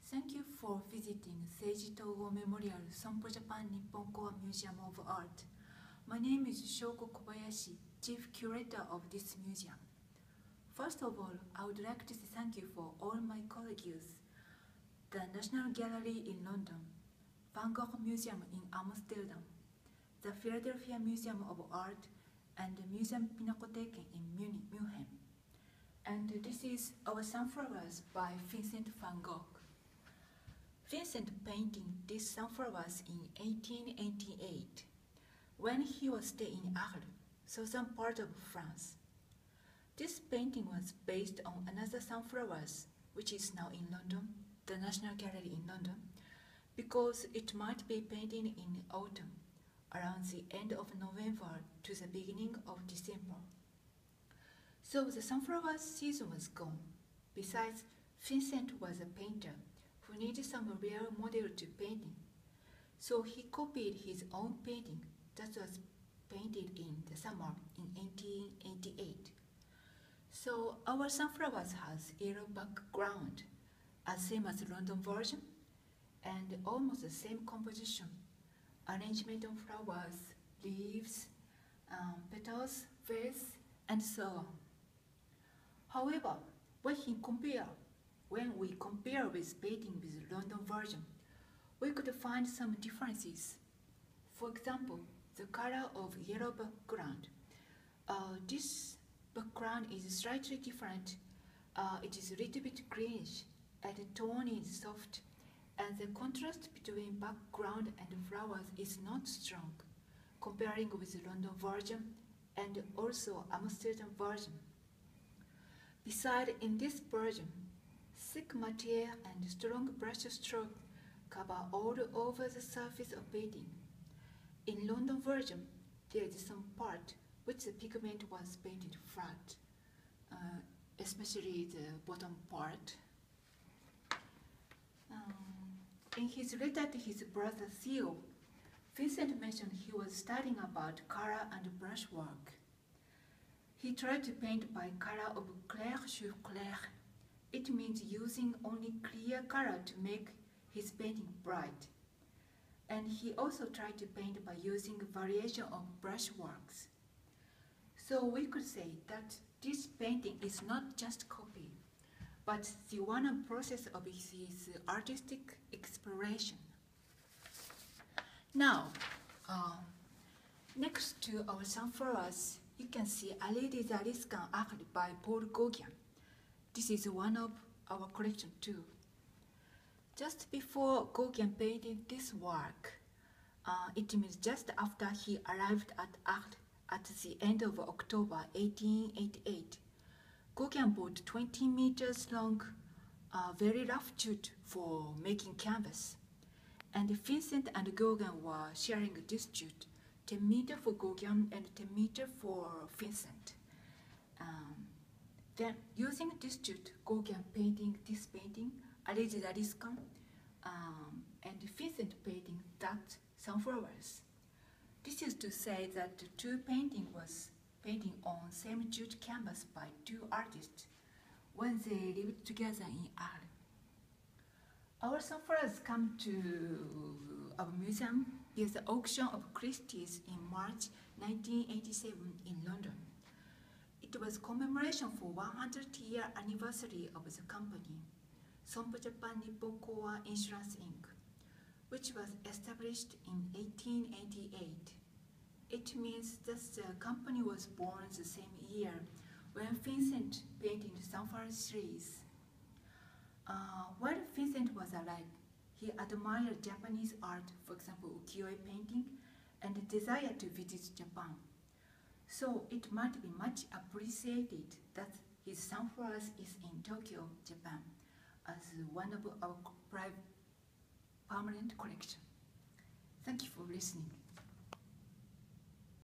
Thank you for visiting Seiji Togo Memorial Sompo Japan Nippon Koa Museum of Art. My name is Shoko Kobayashi, Chief Curator of this museum. First of all, I would like to say thank you for all my colleagues, the National Gallery in London, Van Gogh Museum in Amsterdam, the Philadelphia Museum of Art, and the Museum Pinakotheken in Munich. And this is our Sunflowers by Vincent van Gogh. Vincent painted these sunflowers in 1888 when he was staying in Arles, southern part of France. This painting was based on another sunflowers, which is now in London, the National Gallery in London, because it might be painted in autumn, around the end of November to the beginning of December. So the sunflower season was gone. Besides, Vincent was a painter who needed some real model to painting. So he copied his own painting that was painted in the summer in 1888. So our sunflowers has yellow background, as same as the London version, and almost the same composition, arrangement of flowers, leaves, petals, vase, and so on. However, when we compare with painting with London version, we could find some differences. For example, the color of yellow background. This background is slightly different. It is a little bit greenish, and the tone is soft, and the contrast between background and flowers is not strong, comparing with the London version and also Amsterdam version. Besides, in this version, thick material and strong brush stroke cover all over the surface of painting. In London version, there is some part which the pigment was painted flat, especially the bottom part. In his letter to his brother Theo, Vincent mentioned he was studying about color and brushwork. He tried to paint by color of clair sur clair. It means using only clear color to make his painting bright. And he also tried to paint by using variation of brushworks. So we could say that this painting is not just copy, but the one process of his artistic exploration. Now, next to our sunflowers, you can see Allée des Arriscans Arles by Paul Gauguin. This is one of our collection too. Just before Gauguin painted this work, it means just after he arrived at Arles at the end of October 1888, Gauguin bought 20 meters long, very rough jute for making canvas. And Vincent and Gauguin were sharing this jute, 10 meters for Gauguin and 10 meters for Vincent. Then, using this jute, Gauguin painting this painting, Allée des Arriscans, and Vincent painting that sunflowers. This is to say that the two paintings was painting on same jute canvas by two artists when they lived together in Arles. Our sunflowers come to our museum via the auction of Christie's in March 1987 in London. It was commemoration for 100-year anniversary of the company, Sompo Japan Nippon Koa Insurance Inc., which was established in 1888. It means that the company was born the same year when Vincent painted the Sunflower series. While Vincent was alive, he admired Japanese art, for example, ukiyo-e painting, and desired to visit Japan. So it might be much appreciated that his sunflowers is in Tokyo, Japan, as one of our permanent collection. Thank you for listening.